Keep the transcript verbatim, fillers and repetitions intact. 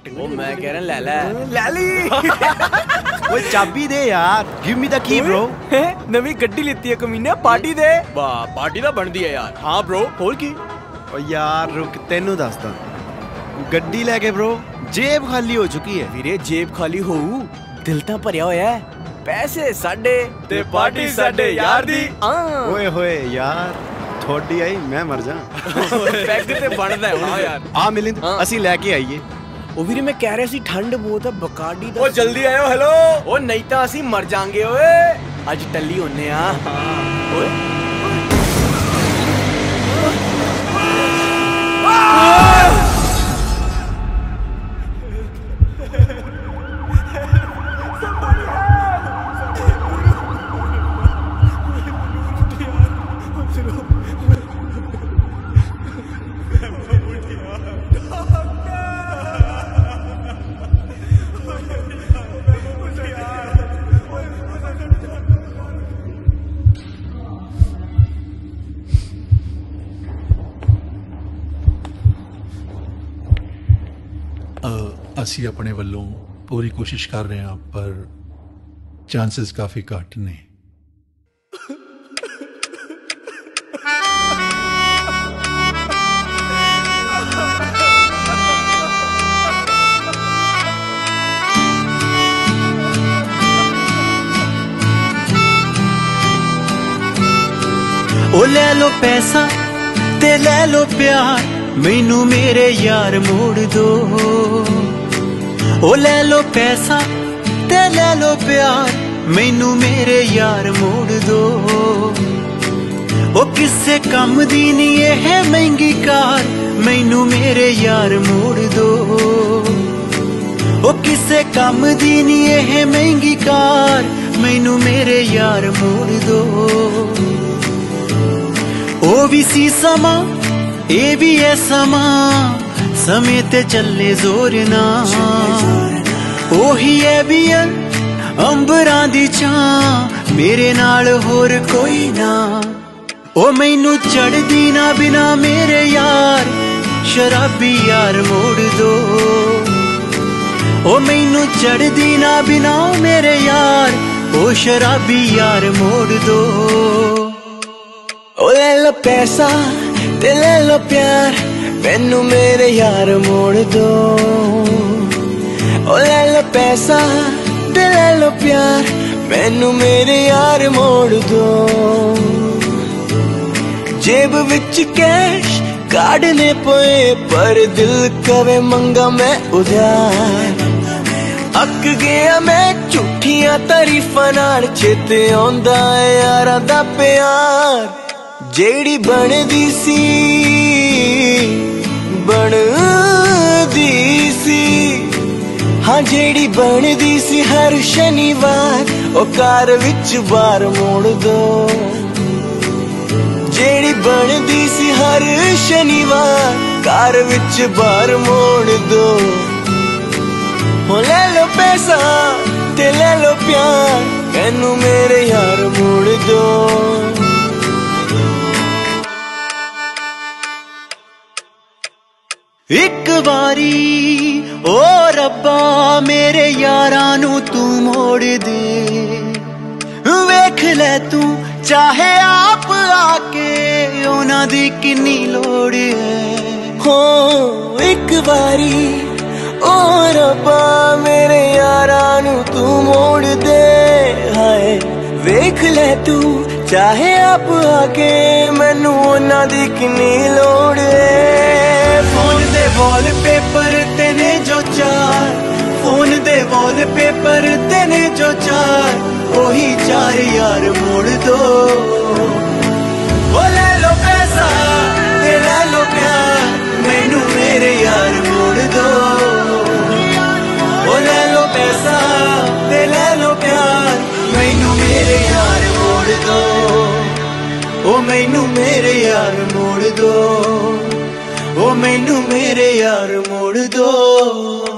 ओ मैं कह रहा ले ले ले ली। ओए चाबी दे यार, give me the key bro. नवी गड्डी लेती है कमीने, पार्टी दे। वाह पार्टी तो बनती है यार। हाँ ब्रो खोल की। ओ यार रुक तेनू दसदा, गड्डी लेके ब्रो जेब खाली हो चुकी है। वीरे जेब खाली हो दिल तां भरिया होया है, पैसे साडे ते पार्टी साडे यार दी। ओए होए यार थोड़ी आई मैं मर जा। पैग ते बनदा है हां यार। आ मिलिंद ਅਸੀਂ ਲੈ ਕੇ ਆਈਏ। ओ वीरे मैं कह रहा सी ठंड बहुत है बकाडी दा। ओ जल्दी आयो हेलो। ओ नहीं तां ਅਸੀਂ मर जांगे ओए, आज टल्ली होने आ। ओए ਅਸੀਂ ਆਪਣੇ ਵੱਲੋਂ ਪੂਰੀ ਕੋਸ਼ਿਸ਼ ਕਰ ਰਹੇ ਹਾਂ ਪਰ ਚਾਂਸਸ ਕਾਫੀ ਘੱਟ ਨੇ। ओ ले लो पैसा ते ले लो प्यार, मैनू मेरे यार मोड़ दो। ओ ले लो पैसा ते ले लो प्यार, मैनू मेरे यार मोड़ दो। ओ किसे कम दी नी एह महंगी कार, मैनू मेरे यार मोड़ दो। ओ किसे कम दी नी एह महंगी कार, मैनू मेरे यार मोड़ दो। ओ भी सी समा ए भी है समा, समय ते चले जोर ना। ओही है भी अंबरां दी छां, मेरे नाल होर कोई ना। ओ मैनू चढ़दी ना बिना मेरे यार, शराबी यार मोड़ दो। ओ मैनू चढ़दी ना बिना मेरे यार, ओ शराबी यार मोड़ दो। ओ ले लो पैसा ते ले लो प्यार, मैनू मेरे यार मोड़ दो। ओ ले लो पैसा ते ले लो प्यार, मैनू मेरे यार मोड़ दो। जेब विच कैश काढ़ने पे पर दिल करे मंगा मैं उधार। अक गया मैं झूठियां तारीफां नाल, चेते आउंदा है यारां दा प्यार। जेड़ी बनदी सी बनदी सी, हाँ जेड़ी बनदी सी हर शनिवार, ओ कार विच बार मोड़ दो। जेड़ी बनदी सी हर शनिवार, कार विच बार मोड़ दो। हो ले लो पैसा ते ले लो प्यार, मैनू मेरे यार मोड़ दो। एक बारी ओ रब्बा मेरे यारां नू तू मोड़ दे। वेख ले तू चाहे आप आके, उन्हां दी किन्नी लोड़ है। हो एक बारी ओ रब्बा मेरे यारां नू तू मोड़ दे। हाय वेख ले तू चाहे आप आके, मैनू उन्हां दी किन्नी लोड़ है। फोन दे वॉलपेपर तेने जो चार, फोन दे वॉलपेपर तेने जो चार, ओही चार यार मोड़ दो। ओ ले लो पैसा ते ले लो प्यार, मैनू मेरे यार मोड़ दो। ओ ले लो पैसा ते ले लो प्यार, मैनू मेरे यार मोड़ दो। ओ मैनू मेरे यार मोड़ दो। ओ मैनू मेरे यार मोड़ दो।